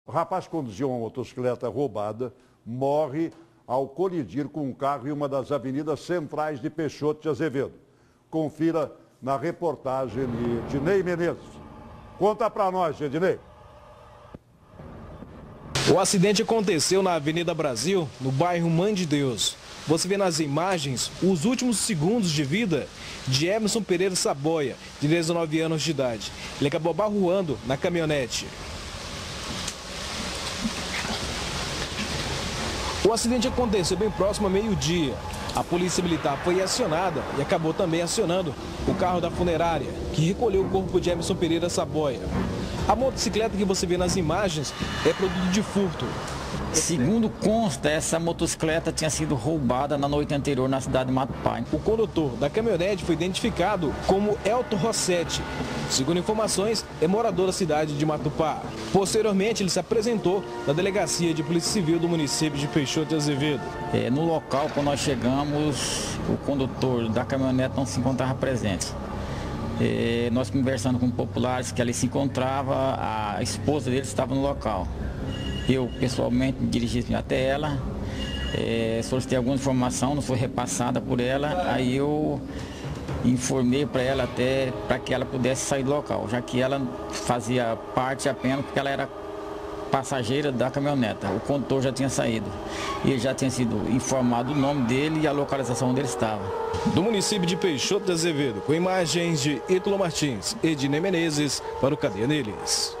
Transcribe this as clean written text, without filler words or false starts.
O rapaz conduziu uma motocicleta roubada, morre ao colidir com um carro em uma das avenidas centrais de Peixoto de Azevedo. Confira na reportagem de Ednei Menezes. Conta pra nós, Ednei. O acidente aconteceu na Avenida Brasil, no bairro Mãe de Deus. Você vê nas imagens os últimos segundos de vida de Emerson Pereira Saboia, de 19 anos de idade. Ele acabou abarroando na caminhonete. O acidente aconteceu bem próximo ao meio-dia. A polícia militar foi acionada e acabou também acionando o carro da funerária, que recolheu o corpo de Emerson Pereira Saboia. A motocicleta que você vê nas imagens é produto de furto. Segundo consta, essa motocicleta tinha sido roubada na noite anterior na cidade de Matupá. O condutor da caminhonete foi identificado como Elton Rossetti. Segundo informações, é morador da cidade de Matupá. Posteriormente, ele se apresentou na delegacia de Polícia Civil do município de Peixoto de Azevedo. No local, quando nós chegamos, o condutor da caminhonete não se encontrava presente. Nós conversando com populares que ali se encontrava, a esposa dele estava no local. Eu, pessoalmente, me dirigi até ela, solicitei alguma informação, não foi repassada por ela, aí eu informei para ela até para que ela pudesse sair do local, já que ela fazia parte apenas porque ela era passageira da caminhoneta. O condutor já tinha saído e ele já tinha sido informado o nome dele e a localização onde ele estava. Do município de Peixoto de Azevedo, com imagens de Ítalo Martins, Ednei Menezes, para o Cadeia Neles.